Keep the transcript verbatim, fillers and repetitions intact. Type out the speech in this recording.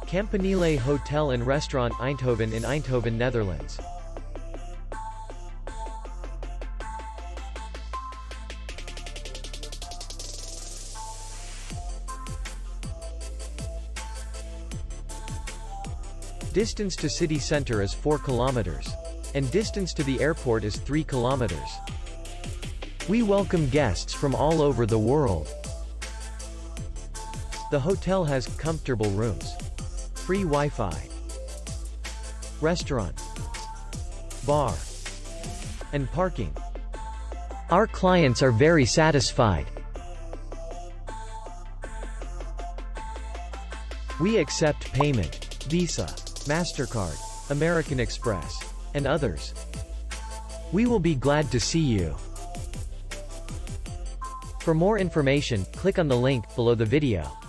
Campanile Hotel and Restaurant Eindhoven in Eindhoven, Netherlands. Distance to city center is four kilometers. And distance to the airport is three kilometers. We welcome guests from all over the world. The hotel has comfortable rooms, free Wi-Fi, restaurant, bar, and parking. Our clients are very satisfied. We accept payment, Visa, MasterCard, American Express, and others. We will be glad to see you. For more information, click on the link below the video.